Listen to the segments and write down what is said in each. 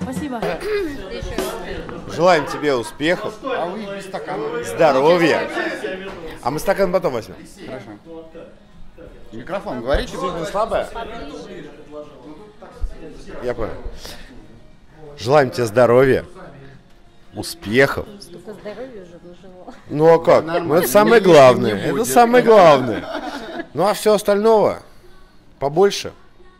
Спасибо. Желаем тебе успехов, здоровья. А мы стакан потом возьмем. Хорошо. Микрофон, говорите. Действительно слабая? Я понял. Желаем тебе здоровья, успехов. Столько здоровья уже выжило. Ну а как? Ну, это самое главное. Это самое главное. Ну а все остального побольше.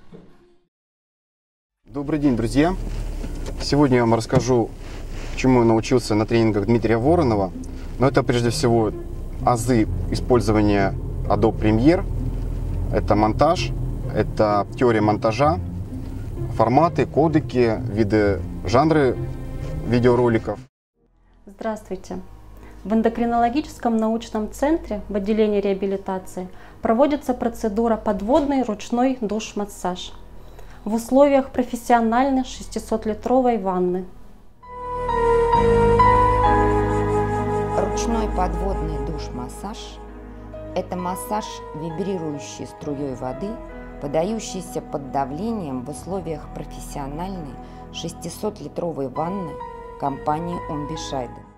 Добрый день, друзья. Сегодня я вам расскажу, чему я научился на тренингах Дмитрия Воронова. Но это прежде всего азы использования Adobe Premiere. Это монтаж, это теория монтажа, форматы, кодеки, виды, жанры видеороликов. Здравствуйте. В эндокринологическом научном центре в отделении реабилитации проводится процедура подводный ручной душ-массаж в условиях профессиональной 600-литровой ванны. Ручной подводный душ-массаж – это массаж, вибрирующий струей воды, подающийся под давлением в условиях профессиональной 600-литровой ванны компании Умбишайда.